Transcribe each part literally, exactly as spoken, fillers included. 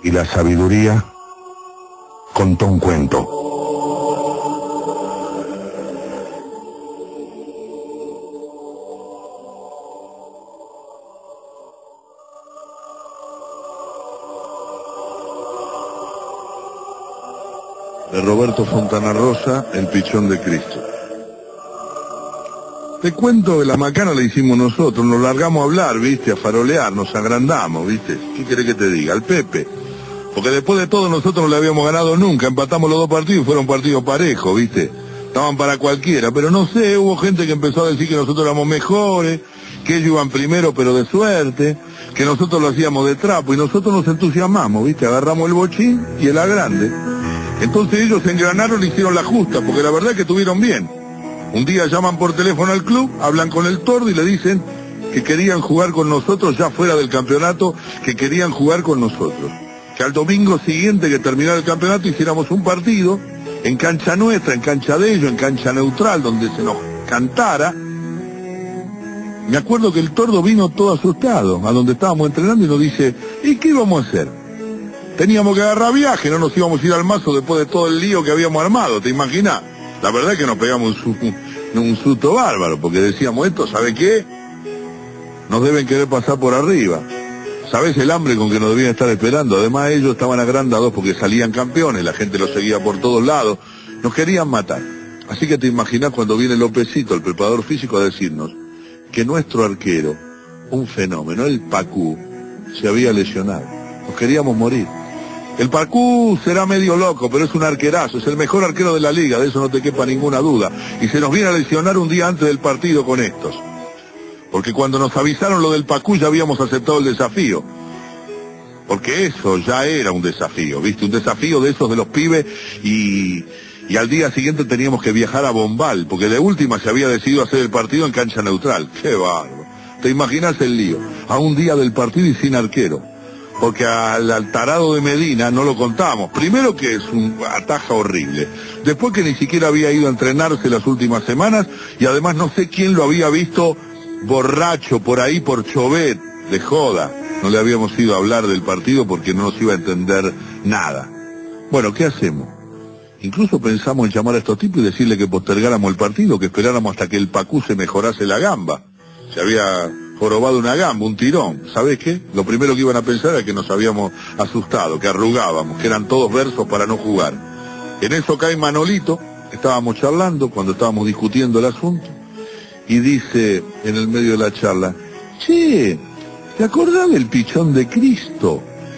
y la sabiduría contó un cuento. De Roberto Fontana Rosa, El Pichón de Cristo. Te cuento que la macana la hicimos nosotros, nos largamos a hablar, viste, a farolear, nos agrandamos, viste. ¿Qué querés que te diga? Al Pepe. Porque después de todo nosotros no le habíamos ganado nunca, empatamos los dos partidos y fueron partidos parejos, viste. Estaban para cualquiera, pero no sé, hubo gente que empezó a decir que nosotros éramos mejores, que ellos iban primero pero de suerte, que nosotros lo hacíamos de trapo y nosotros nos entusiasmamos, viste, agarramos el bochín y el agrande. Entonces ellos se engranaron y hicieron la justa, porque la verdad es que estuvieron bien. Un día llaman por teléfono al club, hablan con el Tordo y le dicen que querían jugar con nosotros ya fuera del campeonato, que querían jugar con nosotros. Que al domingo siguiente que terminara el campeonato hiciéramos un partido en cancha nuestra, en cancha de ellos, en cancha neutral, donde se nos cantara. Me acuerdo que el Tordo vino todo asustado a donde estábamos entrenando y nos dice, ¿y qué íbamos a hacer? Teníamos que agarrar viaje, no nos íbamos a ir al mazo después de todo el lío que habíamos armado, ¿te imaginas? La verdad es que nos pegamos un, un, un susto bárbaro, porque decíamos esto, ¿sabe qué? Nos deben querer pasar por arriba. ¿Sabés el hambre con que nos debían estar esperando? Además ellos estaban agrandados porque salían campeones, la gente los seguía por todos lados, nos querían matar. Así que te imaginás cuando viene Lópezito, el preparador físico, a decirnos que nuestro arquero, un fenómeno, el Pacú, se había lesionado. Nos queríamos morir. El Pacú será medio loco, pero es un arquerazo, es el mejor arquero de la liga, de eso no te quepa ninguna duda. Y se nos viene a lesionar un día antes del partido con estos. Porque cuando nos avisaron lo del Pacú ya habíamos aceptado el desafío. Porque eso ya era un desafío, ¿viste? Un desafío de esos de los pibes y, y al día siguiente teníamos que viajar a Bombal, porque de última se había decidido hacer el partido en cancha neutral. ¡Qué bárbaro! ¿Te imaginas el lío? A un día del partido y sin arquero. Porque al, al tarado de Medina no lo contamos. Primero que es un ataja horrible. Después que ni siquiera había ido a entrenarse las últimas semanas y además no sé quién lo había visto borracho por ahí por Chovet, de joda. No le habíamos ido a hablar del partido porque no nos iba a entender nada. Bueno, ¿qué hacemos? Incluso pensamos en llamar a estos tipos y decirle que postergáramos el partido, que esperáramos hasta que el Pacú se mejorase la gamba. Se había jorobado una gamba, un tirón. ¿Sabés qué? Lo primero que iban a pensar era que nos habíamos asustado, que arrugábamos, que eran todos versos para no jugar. En eso cae Manolito, estábamos charlando cuando estábamos discutiendo el asunto, y dice en el medio de la charla, che, ¿te acordás del Pichón de Cristo?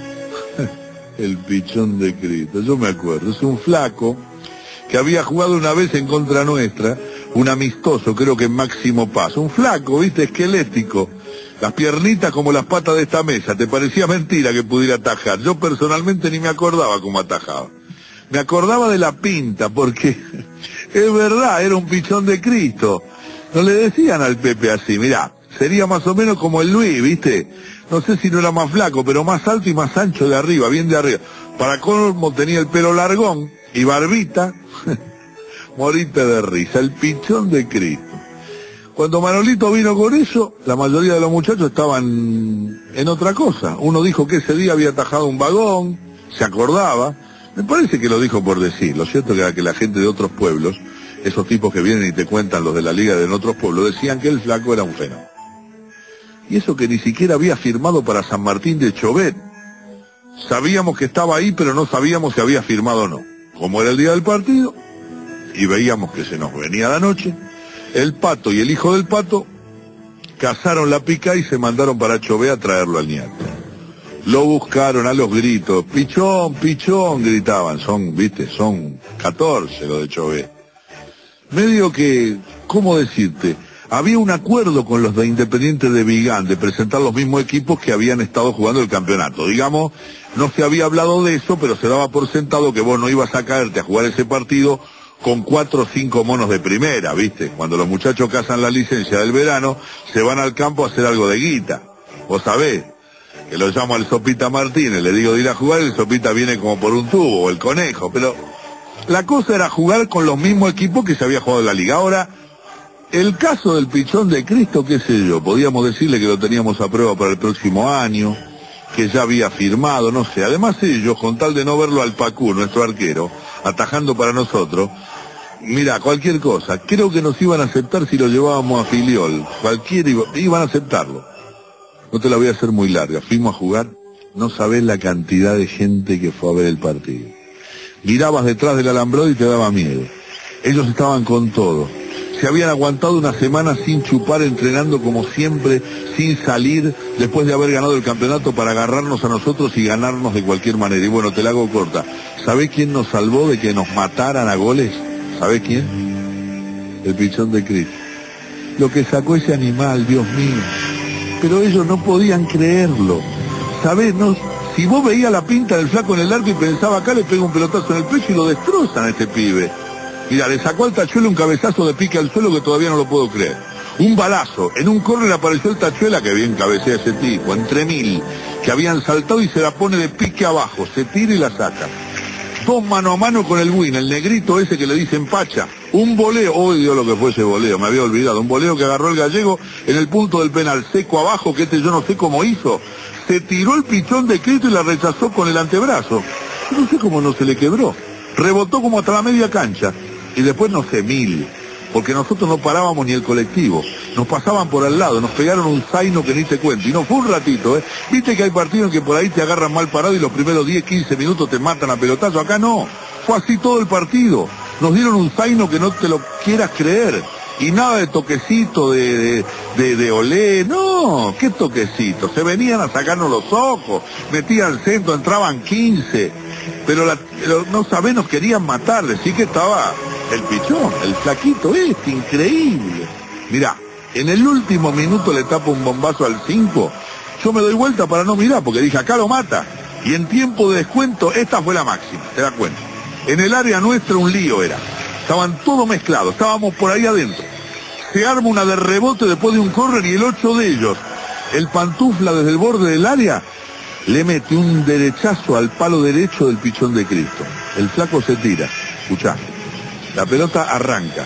El Pichón de Cristo, yo me acuerdo, es un flaco que había jugado una vez en contra nuestra, un amistoso, creo que en Máximo Paz, un flaco, viste, esquelético, las piernitas como las patas de esta mesa, te parecía mentira que pudiera atajar. Yo personalmente ni me acordaba cómo atajaba, me acordaba de la pinta, porque es verdad, era un Pichón de Cristo. No le decían al Pepe así, mirá, sería más o menos como el Luis, viste, no sé si no era más flaco, pero más alto y más ancho de arriba, bien de arriba. Para colmo tenía el pelo largón y barbita. Morite de risa, el Pichón de Cristo. Cuando Manolito vino con eso, la mayoría de los muchachos estaban en otra cosa. Uno dijo que ese día había atajado un vagón, se acordaba. Me parece que lo dijo por decir. Lo cierto era que la gente de otros pueblos, esos tipos que vienen y te cuentan los de la liga de otros pueblos, decían que el flaco era un fenómeno. Y eso que ni siquiera había firmado para San Martín de Chovet. Sabíamos que estaba ahí, pero no sabíamos si había firmado o no. Como era el día del partido, y veíamos que se nos venía la noche, el Pato y el hijo del Pato cazaron la pica y se mandaron para Chové a traerlo al nieto. Lo buscaron a los gritos, Pichón, Pichón, gritaban, son, viste, son catorce los de Chové. Medio que, ¿cómo decirte? Había un acuerdo con los de Independiente de Vigán de presentar los mismos equipos que habían estado jugando el campeonato. Digamos, no se había hablado de eso, pero se daba por sentado que vos no ibas a caerte a jugar ese partido con cuatro o cinco monos de primera, ¿viste? Cuando los muchachos cazan la licencia del verano, se van al campo a hacer algo de guita. Vos sabés, que lo llamo al Sopita Martínez, le digo de ir a jugar, y el Sopita viene como por un tubo, o el Conejo, pero la cosa era jugar con los mismos equipos que se había jugado en la liga. Ahora, el caso del Pichón de Cristo, qué sé yo, podíamos decirle que lo teníamos a prueba para el próximo año, que ya había firmado, no sé. Además ellos, con tal de no verlo al Pacú, nuestro arquero, atajando para nosotros, mira, cualquier cosa, creo que nos iban a aceptar si lo llevábamos a Filiol, cualquiera iba, iban a aceptarlo. No te la voy a hacer muy larga, fuimos a jugar, no sabés la cantidad de gente que fue a ver el partido. Mirabas detrás del alambrado y te daba miedo. Ellos estaban con todo. Se habían aguantado una semana sin chupar, entrenando como siempre, sin salir, después de haber ganado el campeonato para agarrarnos a nosotros y ganarnos de cualquier manera. Y bueno, te la hago corta. ¿Sabés quién nos salvó de que nos mataran a goles? ¿Sabés quién? El Pichón de Cristo. Lo que sacó ese animal, Dios mío. Pero ellos no podían creerlo. ¿Sabés? No, si vos veías la pinta del flaco en el arco y pensaba acá, le pega un pelotazo en el pecho y lo destrozan a este pibe. Mira, le sacó al Tachuela un cabezazo de pique al suelo que todavía no lo puedo creer. Un balazo. En un córner apareció el Tachuela, que bien cabecea ese tipo, entre mil, que habían saltado y se la pone de pique abajo. Se tira y la saca. Dos mano a mano con el Win, el negrito ese que le dicen Pacha. Un voleo, oh Dios lo que fue ese voleo, me había olvidado. Un voleo que agarró el gallego en el punto del penal, seco abajo, que este yo no sé cómo hizo. Se tiró el Pichón de Cristo y la rechazó con el antebrazo. Yo no sé cómo no se le quebró. Rebotó como hasta la media cancha. Y después no sé, mil. Porque nosotros no parábamos ni el colectivo. Nos pasaban por al lado, nos pegaron un zaino que ni te cuento. Y no fue un ratito, ¿eh? Viste que hay partidos en que por ahí te agarran mal parado y los primeros diez, quince minutos te matan a pelotazo. Acá no. Fue así todo el partido. Nos dieron un zaino que no te lo quieras creer. Y nada de toquecito, de, de, de, de olé. No, ¿qué toquecito? Se venían a sacarnos los ojos. Metían centro, entraban quince. Pero, la, pero no sabés, nos querían matar. Decí que estaba el Pichón, el flaquito este, increíble. Mirá, en el último minuto le tapo un bombazo al cinco. Yo me doy vuelta para no mirar, porque dije, acá lo mata. Y en tiempo de descuento, esta fue la máxima, te das cuenta. En el área nuestra un lío era. Estaban todos mezclados, estábamos por ahí adentro. Se arma una de rebote después de un córner y el ocho de ellos, el Pantufla desde el borde del área, le mete un derechazo al palo derecho del Pichón de Cristo. El flaco se tira, escuchá, la pelota arranca.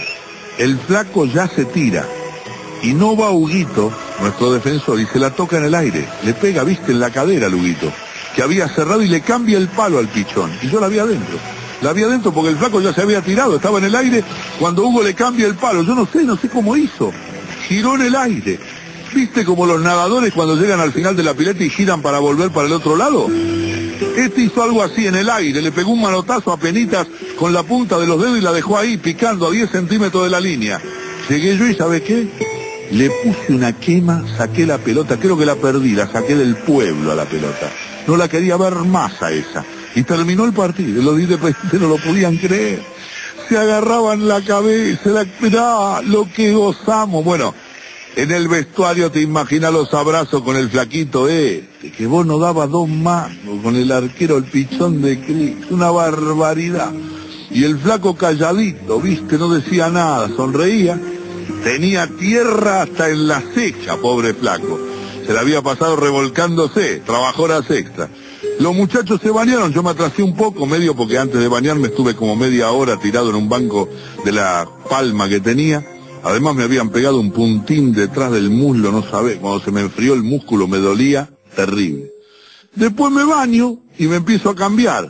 El flaco ya se tira y no va Huguito, nuestro defensor, y se la toca en el aire. Le pega, viste, en la cadera al Huguito, que había cerrado, y le cambia el palo al Pichón. Y yo la vi adentro. La vi adentro porque el flaco ya se había tirado, estaba en el aire cuando Hugo le cambia el palo. Yo no sé, no sé cómo hizo. Giró en el aire. ¿Viste como los nadadores cuando llegan al final de la pileta y giran para volver para el otro lado? Este hizo algo así en el aire, le pegó un manotazo a penitas con la punta de los dedos y la dejó ahí picando a diez centímetros de la línea. Llegué yo y ¿sabe qué? Le puse una quema, saqué la pelota, creo que la perdí, la saqué del pueblo a la pelota. No la quería ver más a esa. Y terminó el partido, los dirigentes no lo podían creer. Se agarraban la cabeza, la, mirá, lo que gozamos. Bueno, en el vestuario te imaginas los abrazos con el flaquito este, que vos no dabas dos manos, con el arquero, el Pichón de Cristo, una barbaridad. Y el flaco calladito, viste, no decía nada, sonreía. Tenía tierra hasta en la ceja, pobre flaco. Se la había pasado revolcándose, trabajó horas extra. Los muchachos se bañaron, yo me atrasé un poco, medio porque antes de bañarme estuve como media hora tirado en un banco de la palma que tenía. Además me habían pegado un puntín detrás del muslo, no sabés, cuando se me enfrió el músculo me dolía terrible. Después me baño y me empiezo a cambiar.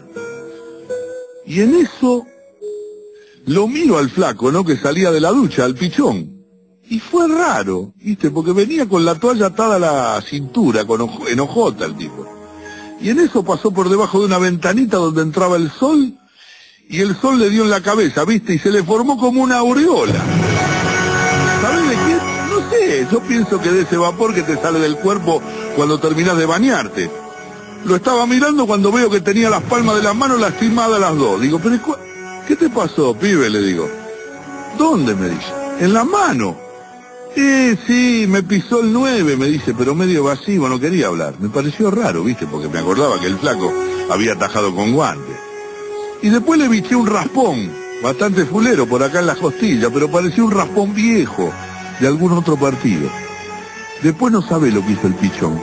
Y en eso lo miro al flaco, ¿no? Que salía de la ducha, al Pichón. Y fue raro, ¿viste? Porque venía con la toalla atada a la cintura, con ojo, enojota el tipo. Y en eso pasó por debajo de una ventanita donde entraba el sol, y el sol le dio en la cabeza, ¿viste? Y se le formó como una aureola. ¿Sabés de qué? No sé, yo pienso que de ese vapor que te sale del cuerpo cuando terminás de bañarte. Lo estaba mirando cuando veo que tenía las palmas de las manos lastimadas las dos. Digo, pero ¿qué te pasó, pibe? Le digo. ¿Dónde? Me dice. En la mano. Eh, sí, me pisó el nueve, me dice, pero medio evasivo, no quería hablar. Me pareció raro, ¿viste? Porque me acordaba que el flaco había atajado con guante. Y después le biché un raspón, bastante fulero por acá en las costillas, pero parecía un raspón viejo de algún otro partido. Después no sabe lo que hizo el Pichón.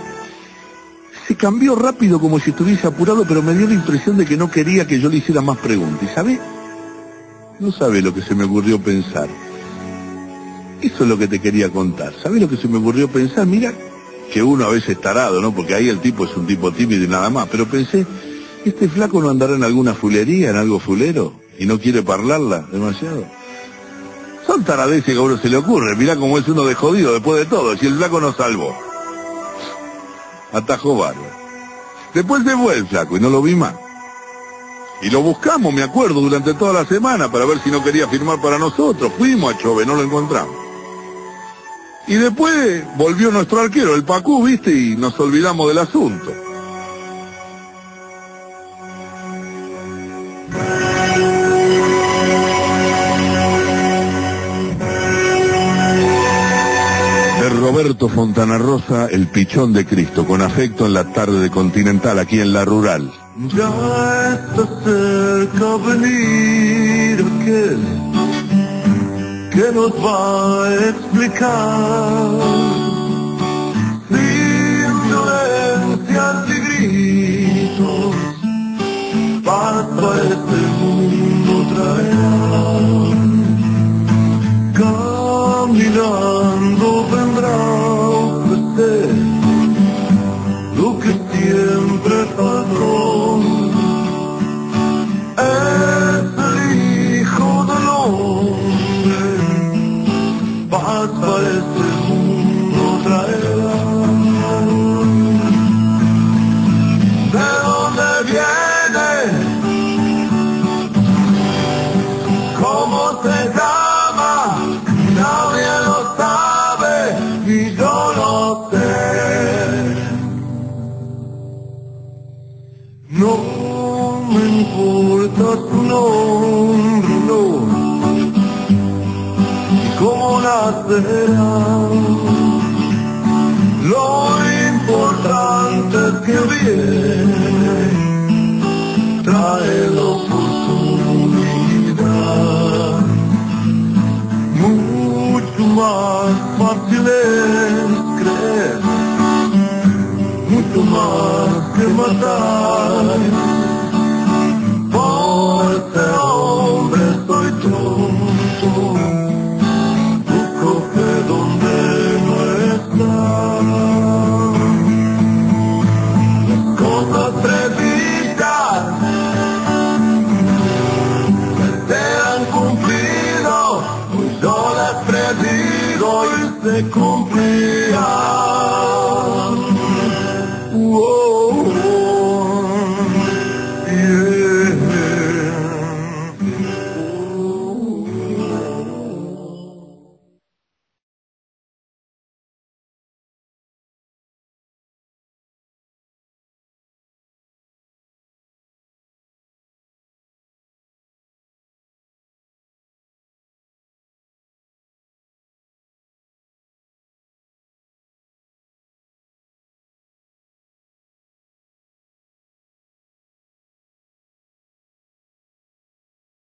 Se cambió rápido como si estuviese apurado, pero me dio la impresión de que no quería que yo le hiciera más preguntas. ¿Y sabe? No sabe lo que se me ocurrió pensar. Eso es lo que te quería contar. ¿Sabés lo que se me ocurrió pensar? Mira, que uno a veces tarado, ¿no? Porque ahí el tipo es un tipo tímido y nada más. Pero pensé, ¿este flaco no andará en alguna fulería, en algo fulero? Y no quiere parlarla demasiado. Son taradeces que a uno se le ocurre. Mirá cómo es uno de jodido después de todo. Si el flaco nos salvó. Atajó bárbaro. Después se fue el flaco y no lo vi más. Y lo buscamos, me acuerdo, durante toda la semana para ver si no quería firmar para nosotros. Fuimos a Chove, no lo encontramos. Y después volvió nuestro arquero, el Pacú, ¿viste? Y nos olvidamos del asunto. De Roberto Fontana Rosa, El Pichón de Cristo, con afecto en la tarde de Continental, aquí en La Rural. Ya está cerca venir aquel que nos va a explicar sin violencias y gritos, paz para este mundo traerá. Caminando vendrá a ofrecer lo que siempre faltó. Es el Hijo del Hombre, paz para este mundo traerá. ¿De dónde viene? ¿Cómo se llama? Nadie lo sabe y yo lo sé. No me importa tu nombre, no, y cómo nacerá. Lo importante es que viene, trae la oportunidad. Mucho más fácil es creer, mucho más que matar. Por ser hombre soy tonto, busco fe donde no está. Las cosas